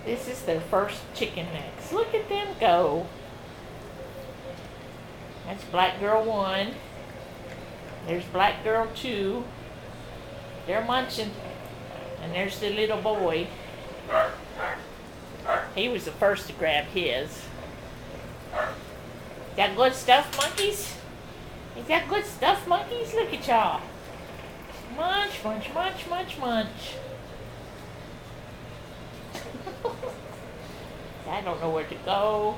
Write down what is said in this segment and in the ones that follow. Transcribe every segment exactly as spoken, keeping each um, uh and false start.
This is their first chicken necks. Look at them go. That's black girl one. There's black girl two. They're munching. And there's the little boy. He was the first to grab his. That good stuff, monkeys? Is that good stuff, monkeys? Look at y'all. Munch, munch, munch, munch, munch. I don't know where to go.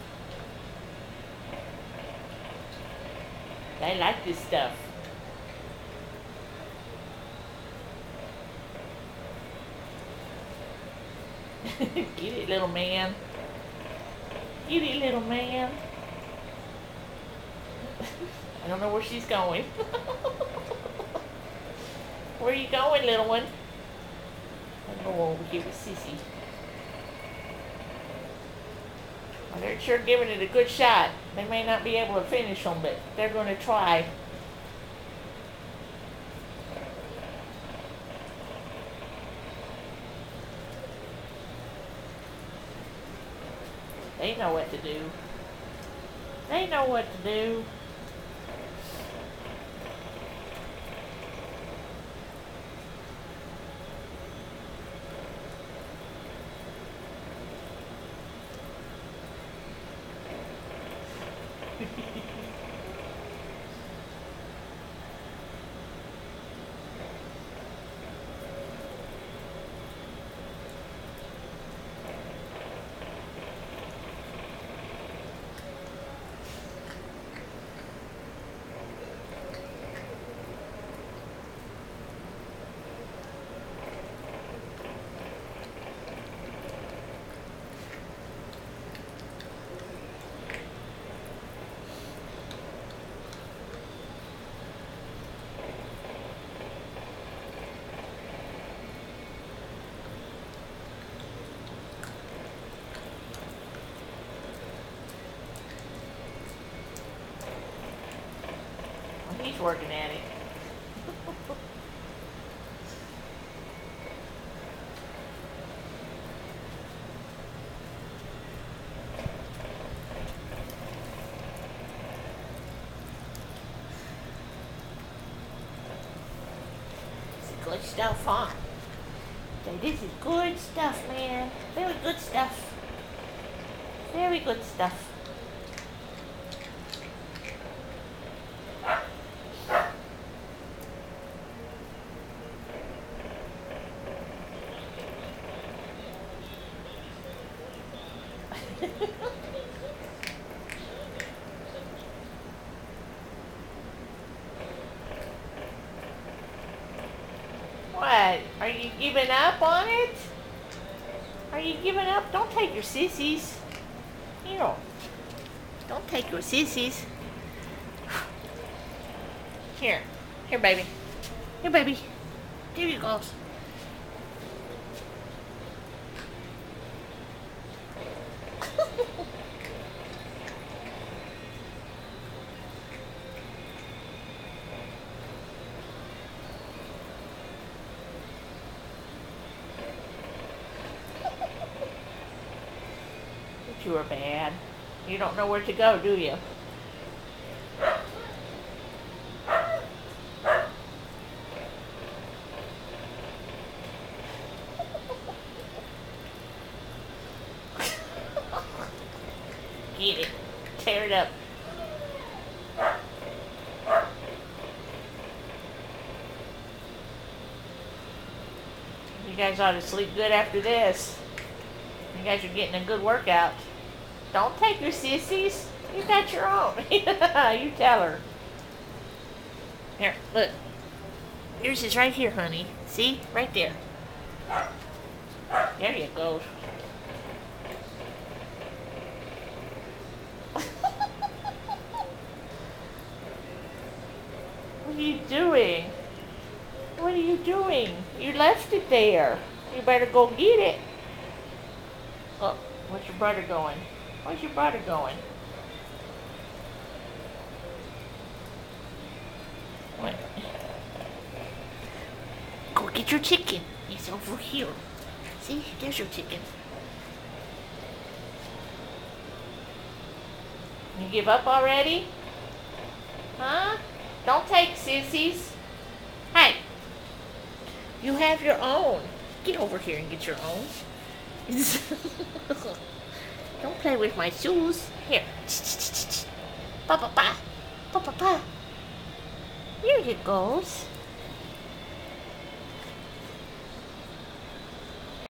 They like this stuff. Get it, little man. Get it, little man. I don't know where she's going. Where are you going, little one? I'll go over here with Sissy. Well, they're sure giving it a good shot. They may not be able to finish them, but they're going to try. They know what to do. They know what to do. He's working at it. It's good stuff, huh? So this is good stuff, man. Very good stuff. Very good stuff. What? Are you giving up on it? Are you giving up? Don't take your sissies. Here. Don't take your sissies. Here. Here, baby. Here, baby. There you go. You are bad. You don't know where to go, do you? Get it. Tear it up. You guys ought to sleep good after this. You guys are getting a good workout. Don't take your sissies. You got your own. You tell her. Here, look. Yours is right here, honey. See? Right there. There you go. What are you doing? What are you doing? You left it there. You better go get it. Oh, where's your brother going? Where's your brother going? What? Go get your chicken. He's over here. See, there's your chicken. You give up already? Huh? Don't take sissies. Hey, you have your own. Get over here and get your own. Don't play with my shoes. Here. Pa pa pa. Pa pa pa. Here you goes.